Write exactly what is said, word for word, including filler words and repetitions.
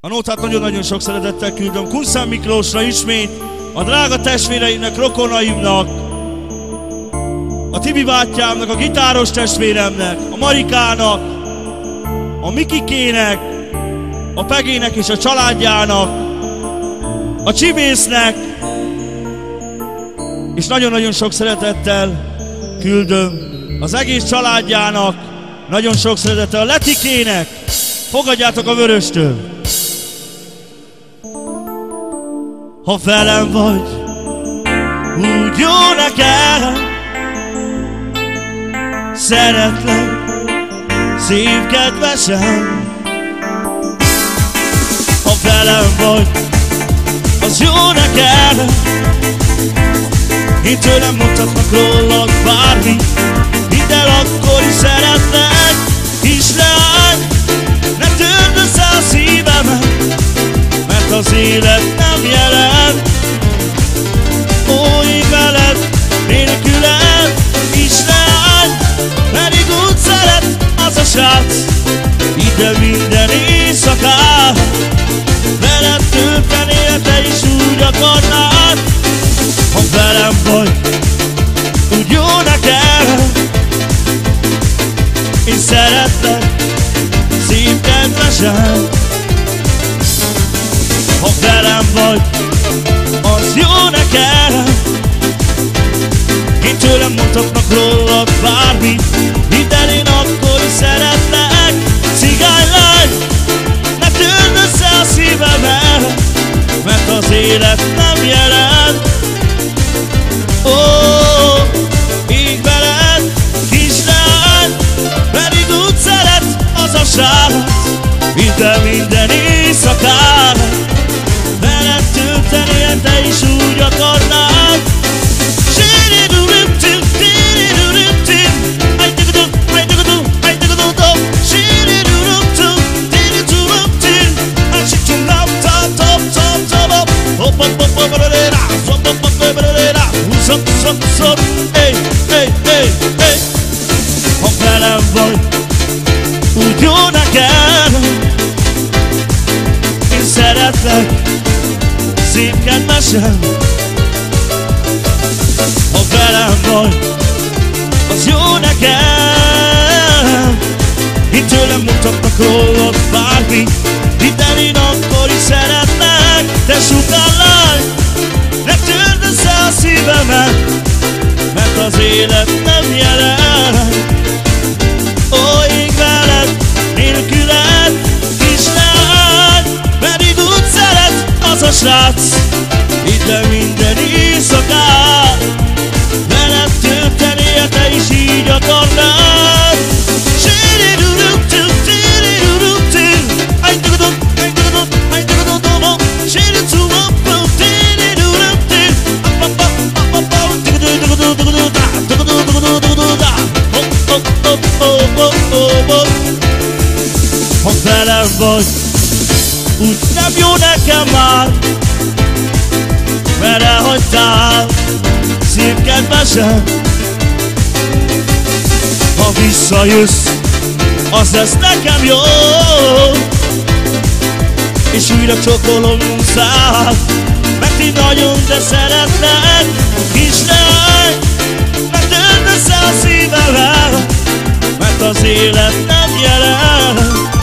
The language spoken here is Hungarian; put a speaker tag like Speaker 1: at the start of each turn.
Speaker 1: A nótát nagyon-nagyon sok szeretettel küldöm Kunszán Miklósra ismét, a drága testvéreimnek, rokonaimnak, a Tibi bátyámnak, a gitáros testvéremnek, a Marikának, a Mikikének, a Pegének és a családjának, a Csibésznek, és nagyon-nagyon sok szeretettel küldöm az egész családjának, nagyon sok szeretettel a Letikének, fogadjátok a Vöröstől. Ha velem vagy, úgy jó nekem, szeretlek, szép kedvesem. Ha velem vagy, az jó nekem, én tőlem mondhatnak rólad bármi, hidd el, akkor is szeretlek, hisz leány, ne törd össze a szívemet, mert az élet nem jelent. Ó, én veled, nélküled is leány, pedig úgy szeret az a srác, ide minden éjszakát, veled töltenél, te is úgy akarnád. Ha velem vagy, úgy jó nekem, én szeretlek, szép kedvesem. Ha velem vagy, az jó nekem, én tőlem mondhatnak rólad bármit, hidd el, én akkor is szeretlek, cigánylány, ne törd össze a szívemet, mert az élet nem jelent. Ó, ég veled, kislány, pedig úgy szeret az a srác, ide minden éjszakát, veled töltenél, te is úgy akarnád. Hey, hey, hey, hey. Ha velem vagy, úgy jó nekem, én szeretlek, szép kedvesem. Ha velem vagy, az jó nekem, én tőlem mutatnak rólad bármi, hidd el, én akkor is szeretlek, te sugárlány, ne törd össze a szívemet, mert az élet nem jelent. Ó, ég veled, nélküled, kislány, pedig úgy szeret az a srác, ide minden éjszakát, veled töltenél, te is így akarnád. Ha velem vagy, úgy nem jó nekem már, mert elhagytál, szép kedvesem. Ha visszajössz, az lesz nekem jó, és újra csokolom szád, mert én nagyon de szeretlek, kislány, ne törd össze a szívemet, mert az élet nem jelent.